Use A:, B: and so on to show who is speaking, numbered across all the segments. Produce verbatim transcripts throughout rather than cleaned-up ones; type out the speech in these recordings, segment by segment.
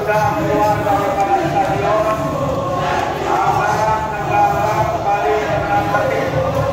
A: sudah keluar dari stadion akan negara kembali dengan tertib.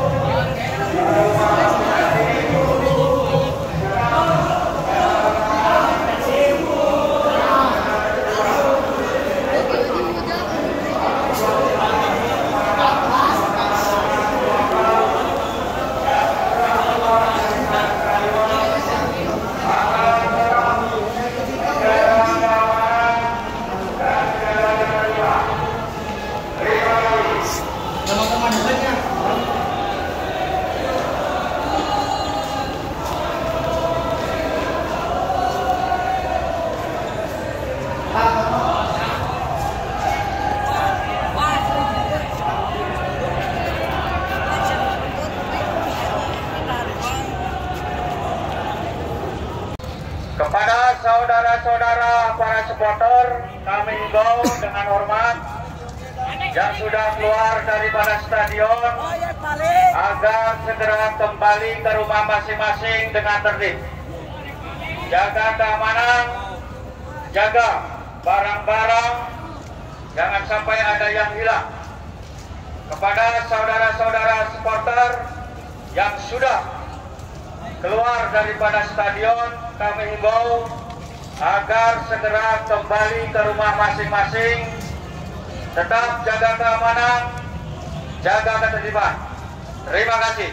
A: Kepada saudara-saudara para supporter, kami himbau dengan hormat yang sudah keluar daripada stadion agar segera kembali ke rumah masing-masing dengan tertib. Jaga keamanan, jaga barang-barang, jangan sampai ada yang hilang. Kepada saudara-saudara supporter yang sudah keluar daripada stadion, kami himbau agar segera kembali ke rumah masing-masing. Tetap jaga keamanan, jaga ketertiban. Terima kasih.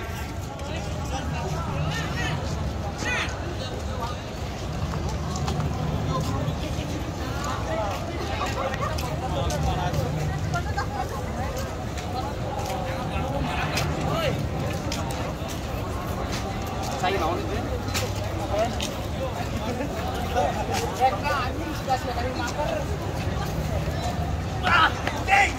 B: Saya mau nih. Mereka ini sudah sudah dari makan. Ah, ding.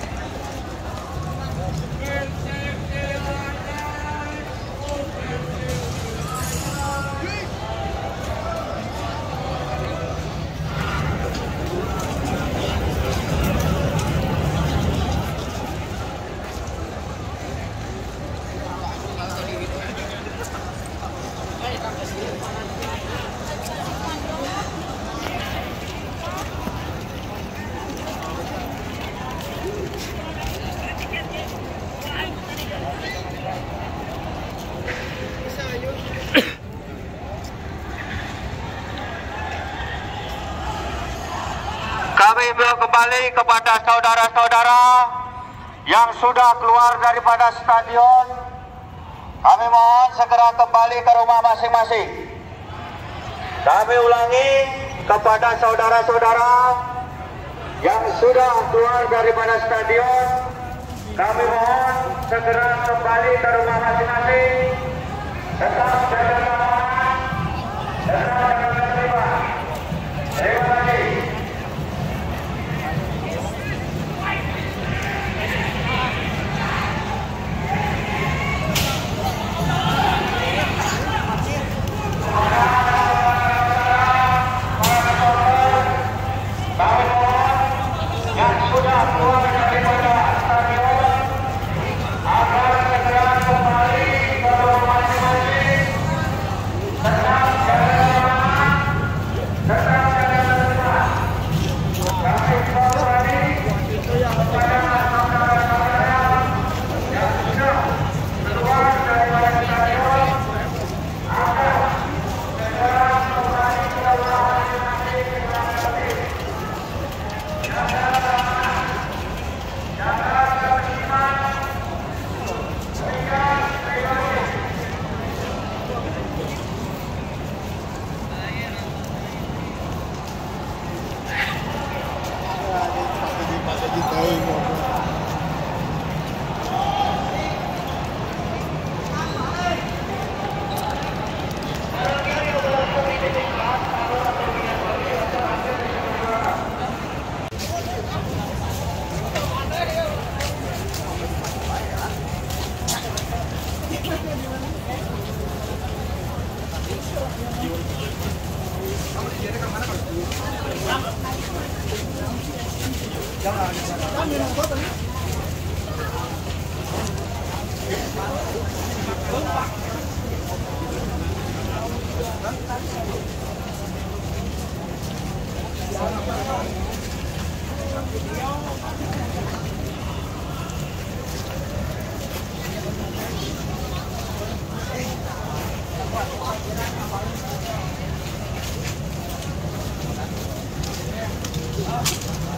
A: Kami himbau kembali kepada saudara-saudara yang sudah keluar daripada stadion. Kami mohon segera kembali ke rumah masing-masing. Kami ulangi kepada saudara-saudara yang sudah keluar daripada stadion. Kami mohon segera kembali ke rumah masing-masing. Tetap jaga keamanan, tetap jaga ketertiban. Terima kasih. Yang sudah keluar daripada stadion agar segera kembali ke rumah masing-masing. Tetap jaga keamanan, tetap jaga ketertiban. Kami kembali kepada saudara-saudara yang sudah keluar daripada stadion agar segera kembali ke rumah masing-masing dengan tertib. Jangan Thank you.